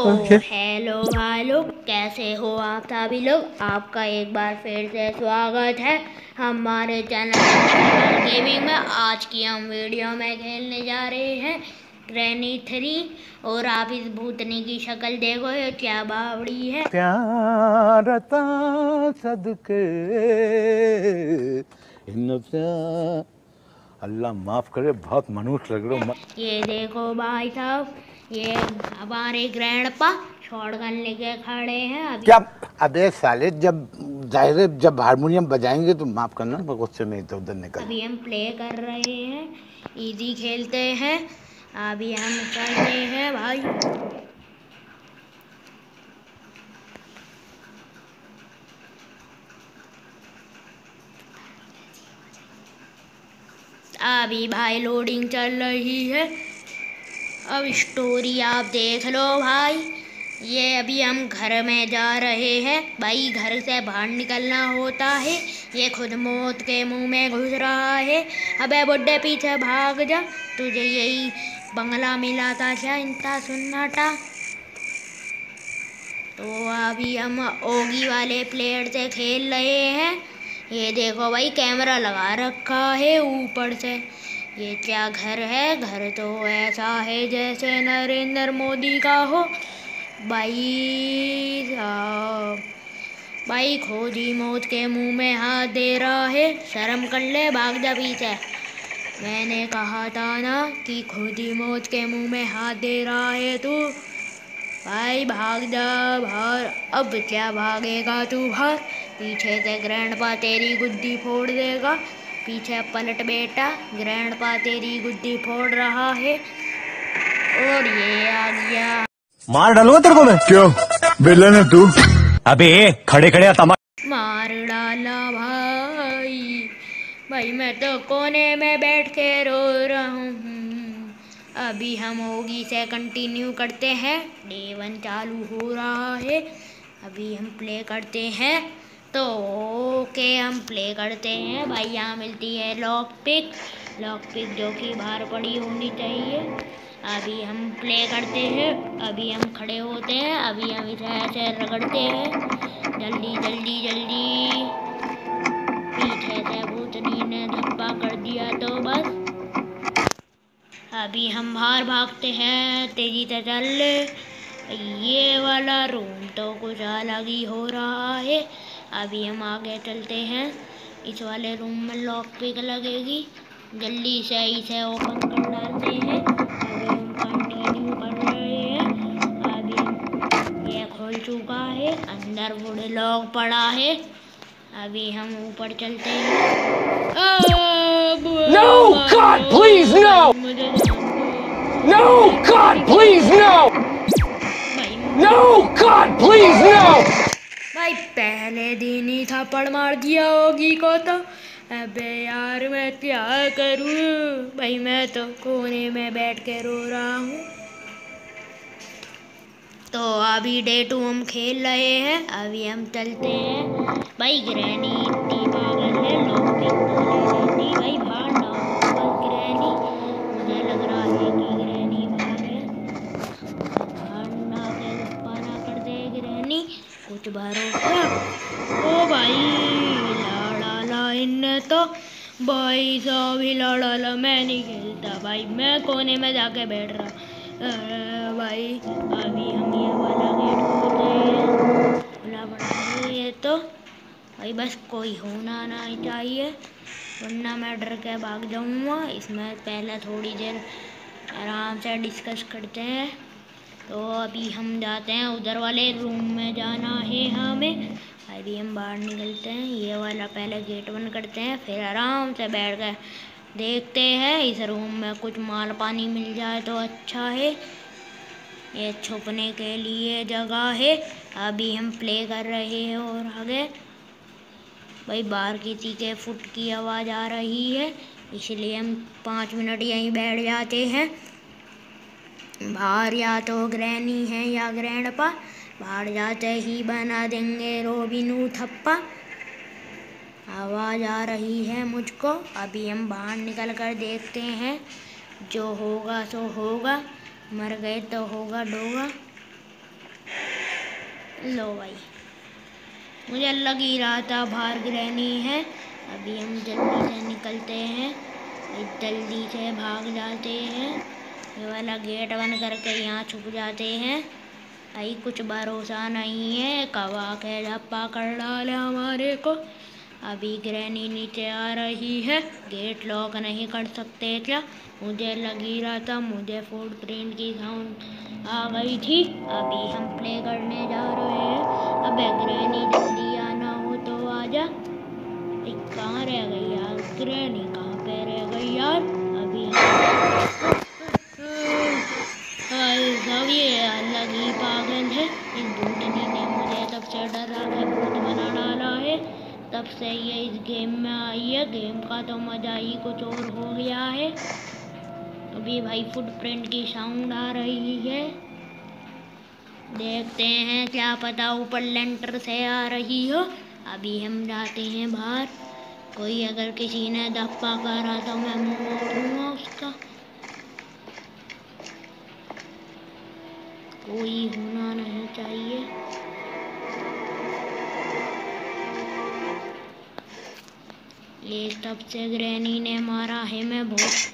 Hello भाई लोग, कैसे हो आप सभी लोग। आपका एक बार फिर से स्वागत है हमारे चैनल गेमिंग में। आज की हम वीडियो में खेलने जा रहे हैं ग्रैनी 3। और आप इस भूतनी की शक्ल देखो, ये क्या बावड़ी है। प्यार सदके अल्लाह माफ करे, बहुत मनुष्य लग रहे हो। ये देखो भाई साहब, ये हमारे ग्रैंडपा शॉटगन लेके खड़े हैं अभी। क्या? अबे साले, जब जाहिर जब हारमोनियम बजाएंगे तो माफ करना, गुस्से में इधर उधर निकल। अभी हम प्ले कर रहे हैं, इजी खेलते हैं। अभी हम चलते हैं भाई। अभी भाई लोडिंग चल रही है। अब स्टोरी आप देख लो भाई। ये अभी हम घर में जा रहे हैं भाई, घर से बाहर निकलना होता है। ये खुद मौत के मुंह में घुस रहा है। अबे बुड्ढे पीछे भाग जा, तुझे यही बंगला मिला था क्या इतना सुन्नाटा। तो अभी हम ओगी वाले प्लेयर से खेल रहे हैं। ये देखो भाई, कैमरा लगा रखा है ऊपर से। ये क्या घर है, घर तो ऐसा है जैसे नरेंद्र मोदी का हो भाई साहब। भाई खुद ही मौत के मुंह में हाथ दे रहा है, शर्म कर ले, भाग जा पीछे। मैंने कहा था ना कि खुद ही मौत के मुंह में हाथ दे रहा है तू। भाई भाग जा बाहर। अब क्या भागेगा तू बाहर, पीछे से ग्रैंडपा तेरी गुद्दी फोड़ देगा। पीछे पलट बेटा, ग्रैंडपा तेरी गुद्दी फोड़ रहा है। और ये आ गया। मार डालूंगा तेरे को मैं। क्यों विलन है तू? अबे खड़े खड़े मार डाला भाई। भाई मैं तो कोने में बैठ के रो रहा हूँ। अभी हम होगी से कंटिन्यू करते हैं। डे 1 चालू हो रहा है। अभी हम प्ले करते हैं। तो ओके, हम प्ले करते हैं भाई। यहाँ मिलती है लॉक पिक, जो कि बाहर पड़ी होनी चाहिए। अभी हम प्ले करते हैं। अभी हम खड़े होते हैं। अभी हम इसे ऐसे रगड़ते हैं, जल्दी जल्दी जल्दी। पीछे से भूतनी ने धप्पा कर दिया तो बस। अभी हम बाहर भागते हैं, तेजी से चल ले। ये वाला रूम तो कुछ अलग ही हो रहा है। अभी हम आगे चलते हैं। इस वाले रूम में लॉक पिक लगेगी, जल्दी से इसे ओपन कर डालते हैं। अभी हम कंटिन्यू कर रहे हैं। अभी ये खुल चुका है, अंदर वुड लॉक पड़ा है। अभी हम ऊपर चलते हैं। No, God, please, no! No, God, please, no! No, God, please, no! भाई पहले दिन ही थप्पड़ मार दिया होगी को तो। अबे यार मैं क्या करूँ भाई, मैं तो कोने में बैठ के रो रहा हूँ। तो अभी डे 2 हम खेल रहे हैं। अभी हम चलते हैं भाई। ग्रैनी इतनी पागल है, लॉकिंग तो ले लेती भाई। बाहर ना हो बस ग्रैनी, मुझे लग रहा है कि ग्रैनी बाहर है। बाहर ना के पाना कर दे ग्रैनी, कुछ भरोसा। ओ भाई लड़ा ला इनने तो। भाई साहब ही लड़ा ला, मैं नहीं खेलता भाई, मैं कोने में जाके बैठ रहा। भाई अभी हम ये वाला गेट खोल रहे हैं, खुला पड़ा है ये तो। भाई बस कोई होना नहीं चाहिए, वरना मैं डर के भाग जाऊँगा। इसमें पहले थोड़ी देर आराम से डिस्कस करते हैं। तो अभी हम जाते हैं, उधर वाले रूम में जाना है हमें। अभी हम बाहर निकलते हैं, ये वाला पहले गेट बंद करते हैं, फिर आराम से बैठ कर देखते हैं। इस रूम में कुछ माल पानी मिल जाए तो अच्छा है। ये छुपने के लिए जगह है। अभी हम प्ले कर रहे हैं और आगे भाई बाहर किसी के फुट की आवाज़ आ रही है, इसलिए हम 5 मिनट यहीं बैठ जाते हैं। बाहर या तो ग्रैनी है या ग्रैंडपा, बाहर जाते ही बना देंगे रोबिनू थप्पा। आवाज़ आ रही है मुझको। अभी हम बाहर निकल कर देखते हैं, जो होगा सो होगा, मर गए तो होगा डोगा। लो भाई, मुझे लग ही रहा था बाहर ग्रैनी है। अभी हम जल्दी से निकलते हैं, जल्दी से भाग जाते हैं, ये वाला गेट बंद करके यहाँ छुप जाते हैं। भाई कुछ भरोसा नहीं है, कब आके झप्पा कर डाले हमारे को। अभी ग्रैनी नीचे आ रही है, गेट लॉक नहीं कर सकते क्या? मुझे लग ही रहा था, मुझे फुटप्रिंट की साउंड आ गई थी। अभी हम प्ले करने जा रहे हैं। अबे ग्रैनी जल्दी आना हो तो आजा। कहाँ रह गई यार ग्रैनी, कहाँ पे रह गई यार? अभी सब ये अलग ही पागल है। इस भूतनी ने मुझे तब से डरा के भूत बना डाला है, तब से ये इस गेम में आई है। गेम का तो मजा ही कुछ और हो गया है। अभी भाई फुटप्रिंट की साउंड आ रही है, देखते हैं, क्या पता ऊपर लेंटर से आ रही हो। अभी हम जाते हैं बाहर। कोई अगर किसी ने धप्पा करा तो मैं मुंह मोड़ दूंगा उसका। कोई होना नहीं चाहिए। ये तब से ग्रैनी ने मारा है मैं बहुत।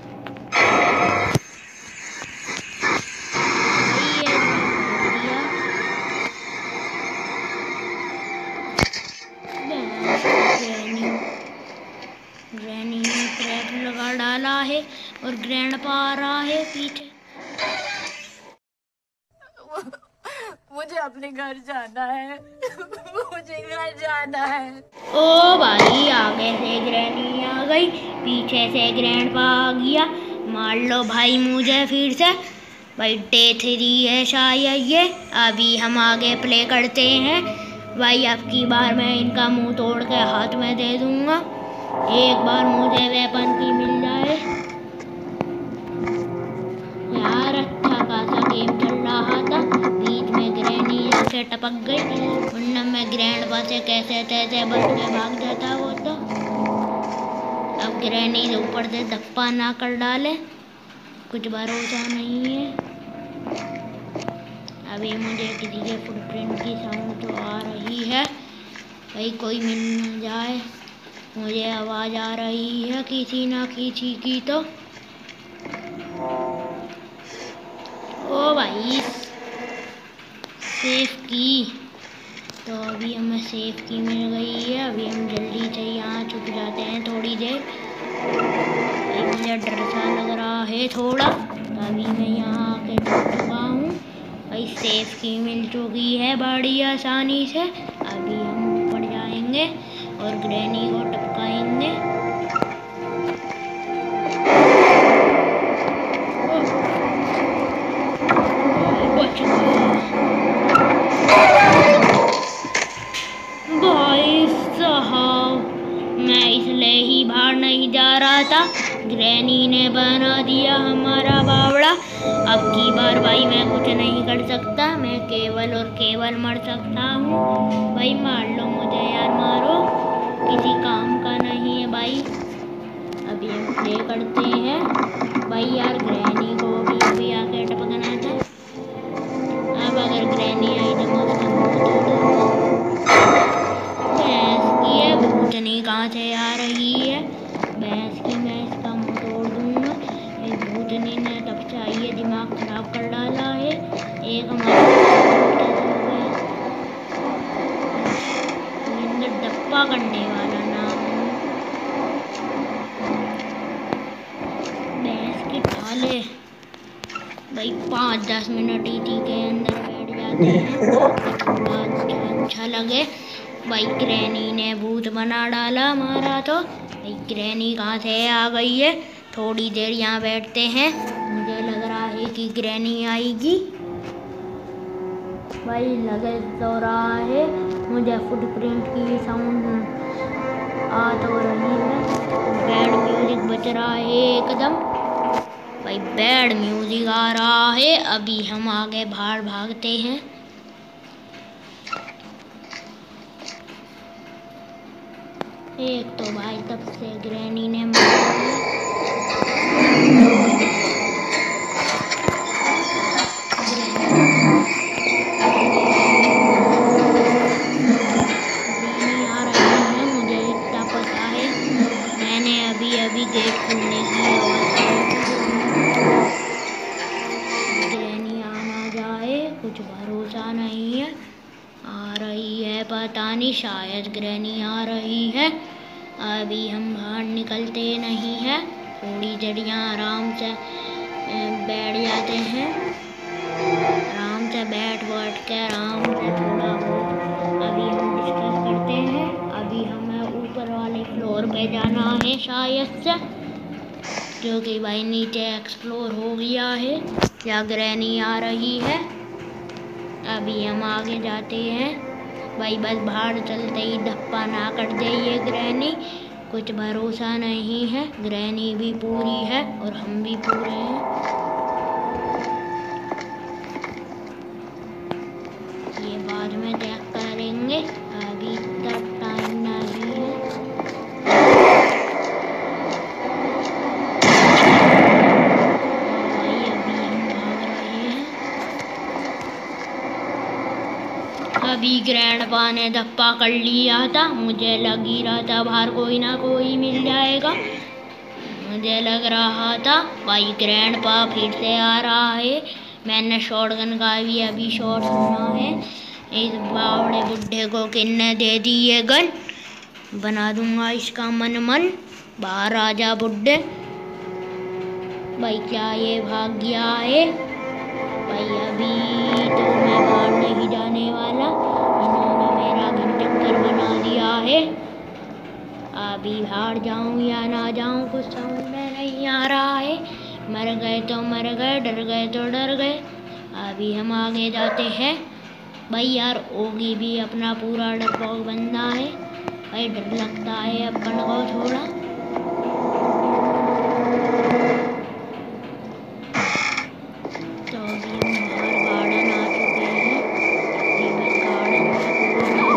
ग्रैनी ने ट्रैप लगा डाला है और ग्रैंडपा आ रहा है पीछे। मुझे अपने घर जाना है। मुझे घर जाना है। ओ भाई, आगे से ग्रैनी आ गई, पीछे से ग्रैंडपा आ गया। मार लो भाई मुझे फिर से। भाई डे 3 है शायद ये। अभी हम आगे प्ले करते हैं। भाई अब की बार मैं इनका मुंह तोड़ के हाथ में दे दूंगा। एक बार मुझे वेपन की मिल जाए यार। अच्छा खासा गेम चल रहा था, बीच में ग्रैनी आके टपक गई, वरना मैं ग्रैंडपा से कैसे तैसे बच के भाग जाता वो तो। अब ग्रैनी से ऊपर से धप्पा ना कर डाले, कुछ भरोसा नहीं है। अभी मुझे किसी के फुटप्रिंट की साउंड तो आ रही है। भाई कोई मिल न जाए, मुझे आवाज़ आ रही है किसी ना किसी की तो। ओ भाई सेफ की, तो अभी हमें सेफ की मिल गई है। अभी हम जल्दी से यहाँ छुप जाते हैं थोड़ी देर। मुझे डर सा लग रहा है थोड़ा, तो अभी मैं यहाँ आके छुप चुका हूँ। भाई सेफ की मिल चुकी है बड़ी आसानी से। अभी हम ऊपर जाएंगे और ग्रैनी को टपकाएंगे। बच गया भाई साहब, मैं इसलिए ही बाहर नहीं जा रहा था, ग्रैनी ने बना दिया हमारा बावड़ा। अब की बार भाई मैं कुछ नहीं कर सकता, मैं केवल और केवल मर सकता हूँ। भाई मार लो मुझे यार, मारो, किसी काम का नहीं है भाई। अभी हम प्ले करते हैं। भाई यार ग्रैनी को भी आके टपकना था। अब अगर ग्रैनी आई तो मैं उसका मुंह तोड़ दूंगा। भैंस की है, भूतनी कहाँ से आ रही है? भैंस की, मैं इसका मुंह तोड़ दूंगा। इस भूतनी ने तब से आई है दिमाग खराब कर डाला है। एक हमारे डप्पा करने वाला नाम भैंस की ठाले। भाई 5-10 मिनट इसी के अंदर बैठ जाते हैं, थोड़ा अच्छा लगे। भाई ग्रैनी ने भूत बना डाला हमारा तो। भाई ग्रैनी कहाँ से आ गई है? थोड़ी देर यहाँ बैठते हैं, मुझे लग रहा है कि ग्रैनी आएगी। भाई लगे तो रहा है, मुझे फुटप्रिंट की साउंड आ तो रही है। बैड म्यूजिक बज रहा है एकदम। भाई बैड म्यूजिक आ रहा है। अभी हम आगे बाहर भागते हैं। एक तो भाई तब से ग्रैनी ने पता नहीं, शायद ग्रैनी आ रही है। अभी हम बाहर निकलते नहीं हैं, थोड़ी देर यहाँ आराम से बैठ जाते हैं। आराम से बैठ के आराम से थोड़ा बहुत अभी हम डिस्कस करते हैं। अभी हमें ऊपर वाले फ्लोर पे जाना है शायद से, क्योंकि भाई नीचे एक्सप्लोर हो गया है। क्या ग्रैनी आ रही है? अभी हम आगे जाते हैं भाई, बस बाहर चलते ही धप्पा ना कर जाइए ग्रैनी, कुछ भरोसा नहीं है। ग्रैनी भी पूरी है और हम भी पूरे हैं। ये बाद में चेक करेंगे, अभी तक टाइम नहीं है। भाई अभी हम भाग रहे हैं। अभी ग्रैंडपा ने धप्पा कर लिया था, मुझे लग ही रहा था बाहर कोई ना कोई मिल जाएगा। मुझे लग रहा था भाई ग्रैंडपा फिर से आ रहा है। मैंने शॉटगन का भी अभी शॉट सुना है। इस बावड़े बुड्ढे को किन्ने दे दी ये गन, बना दूंगा इसका मन मन। बाहर आ जा बुड्ढे। भाई क्या ये भाग गया है? भाई अभी तो मैं बाहर नहीं जाने वाला, इन्होंने मेरा घर चक्कर बना दिया है। अभी बाहर जाऊं या ना जाऊं कुछ समझ में नहीं आ रहा है। मर गए तो मर गए, डर गए तो डर गए। अभी हम आगे जाते हैं। भाई यार ओगी भी अपना पूरा डरपोक बंदा है, भाई डर लगता है अपन को थोड़ा। तो अभी हम बाहर गार्डन आ चुके हैं। ये बस गार्डन में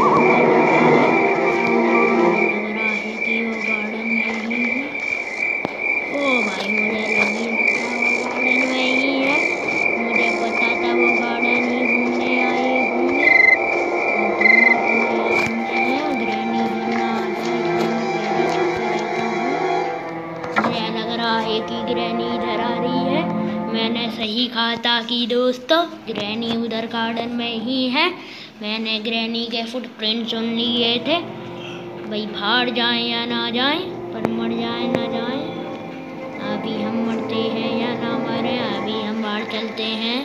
लग रहा है कि वो गार्डन में ही है। ओ भाई मुझे लग ही रहा था वो गार्डन में ही है, मुझे पता था वो गार्डन ही घूमने आए होंगे। और दोनों पूरे अंदर हैं, ग्रैनी इधर ना आ जाए इसलिए मैं पहले छुपे रहता हूँ। मुझे लग रहा है कि ग्रैनी इधर आ रही है। मैंने सही कहा था कि दोस्तों ग्रैनी उधर गार्डन में ही है। मैंने ग्रैनी के फुटप्रिंट सुन लिए थे। भाई बाहर जाएं या ना जाएं, पर मर जाएं ना जाएं। अभी हम मरते हैं या ना मरे, अभी हम बाहर चलते हैं।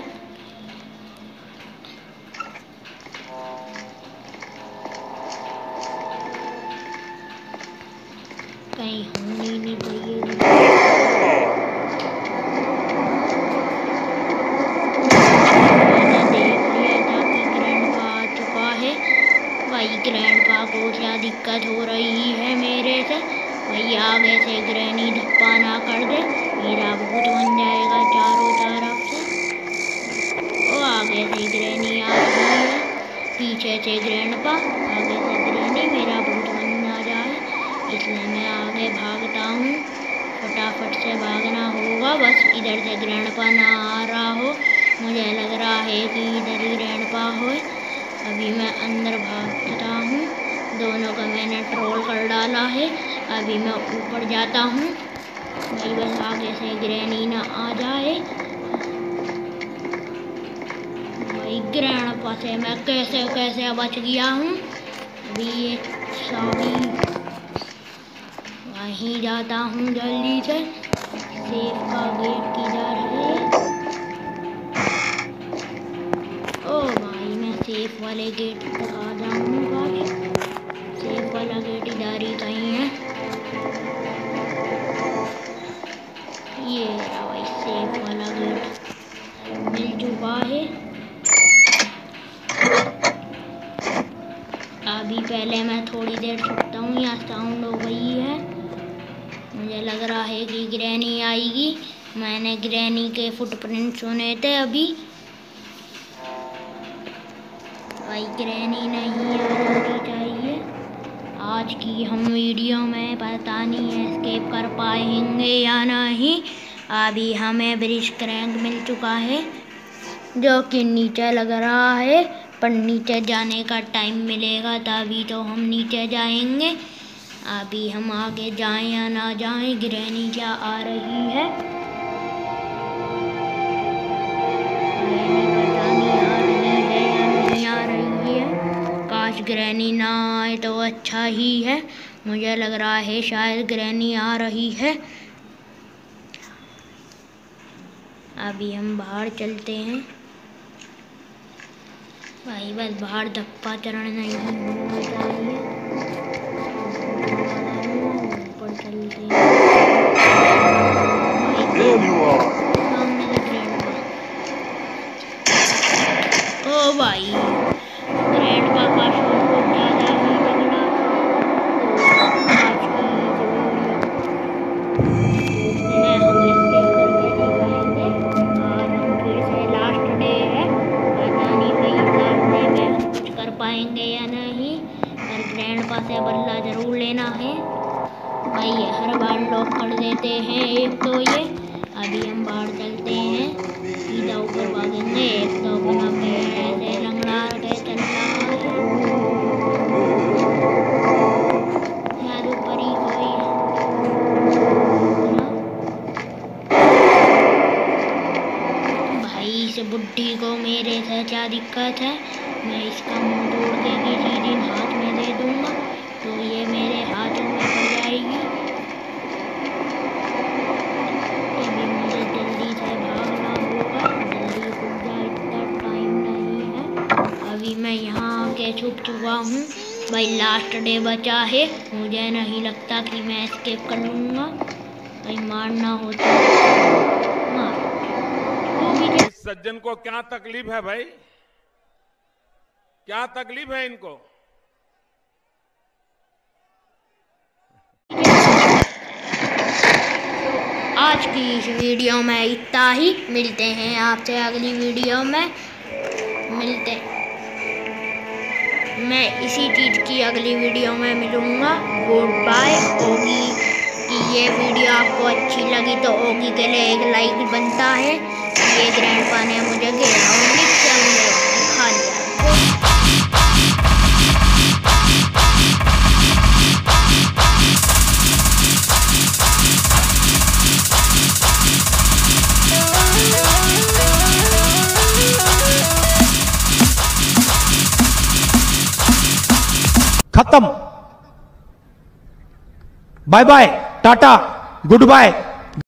कहीं होनी नहीं चाहिए। मैंने देख लिया था कि ग्रैंडपा आ चुका है। भाई ग्रैंडपा को क्या दिक्कत हो रही है मेरे से? भाई आगे से ग्रैनी धप्पा ना कर दे, मेरा भूत बन जाएगा चारों तरफ से। ओ आगे से ग्रैनी आ रही है, पीछे से ग्रैंडपा, आगे से ग्रैनी, मेरा भूत बन ना जाए इसलिए मैं आगे भागता हूँ। फटाफट से भागना होगा, बस इधर से ग्रैंडपा ना आ रहा हो। मुझे लग रहा है कि इधर ही ग्रैंडपा हो। अभी मैं अंदर भागता हूँ, दोनों का मैंने ट्रोल कर डाला है। अभी मैं ऊपर जाता हूँ, भाई बस आगे से ग्रैनी ना आ जाए। भाई ग्रैंडपा से मैं कैसे कैसे बच गया हूँ। अभी ये चाबी वहीं जाता हूँ जल्दी से। सेफ का गेट किधर है? ओ भाई मैं सेफ वाले गेट तक आ जाऊँगा। सेफ वाला गेट इधर ही कहीं है। ये रहा भाई सेफ वाला गेट मिल चुका है। अभी पहले मैं थोड़ी देर छुपता हूँ, यहाँ साउंड हो गई है। मुझे लग रहा है कि ग्रैनी आएगी। मैंने ग्रैनी के फुटप्रिंट सुने थे अभी। भाई ग्रैनी नहीं आनी चाहिए। आज की हम वीडियो में पता नहीं एस्केप कर पाएंगे या नहीं। अभी हमें ब्रिज क्रैंक मिल चुका है जो कि नीचे लग रहा है, पर नीचे जाने का टाइम मिलेगा तभी तो हम नीचे जाएंगे। अभी हम आगे जाएं या ना जाएं, ग्रैनी क्या आ रही है? ग्रैनी पता नहीं आ रही है या नहीं आ रही है। काश ग्रैनी अच्छा ही है। मुझे लग रहा है शायद ग्रैनी आ रही है। अभी हम बाहर चलते हैं भाई, बस बाहर धप्पा चरण नहीं होना चाहिए। ऊपर चलते हैं सामने से ग्रैंडपा। ओ भाई ग्रैंडपा का शॉट कुछ ज़्यादा ही तगड़ा था। तो आज की जो है हम एस्केप करके दिखाएंगे। आज हम फिर से लास्ट डे है, पता नहीं भाई लास्ट डे में हम कुछ कर पाएंगे या नहीं, पर ग्रैंडपा से बदला ज़रूर लेना है भाई। ये हर बार लॉक कर देते हैं एक तो ये। अभी हम बाहर चलते हैं, सीधा ऊपर भागेंगे। एक तो अपना पैर ऐसे लंगड़ा के चल रहा है, शायद ऊपर ही कोई भाई। इस बुड्ढी को मेरे से क्या दिक्कत है, मैं इसका मुंह तोड़ के किसी दिन हाथ में दे दूंगा तो ये मेरे हाथों में पड़ जाएगी। अभी मुझे जल्दी से भागना होगा, जल्दी कूद जा, इतना टाइम नहीं है। अभी मैं यहाँ आके छुप चुका हूँ भाई, लास्ट डे बचा है। मुझे नहीं लगता कि मैं एस्केप कर लूँगा भाई, मारना होता मार। इस सज्जन को क्या तकलीफ है भाई, क्या तकलीफ है इनको? आज की इस वीडियो में इतना ही। मिलते हैं आपसे अगली वीडियो में। मैं इसी चीज़ की अगली वीडियो में मिलूँगा। Good bye. ओगी की ये वीडियो आपको अच्छी लगी तो ओगी के लिए एक लाइक बनता है। ये ग्रैंडपा ने मुझे घेरा और खा लिया। खत्म। Bye bye, tata, good bye.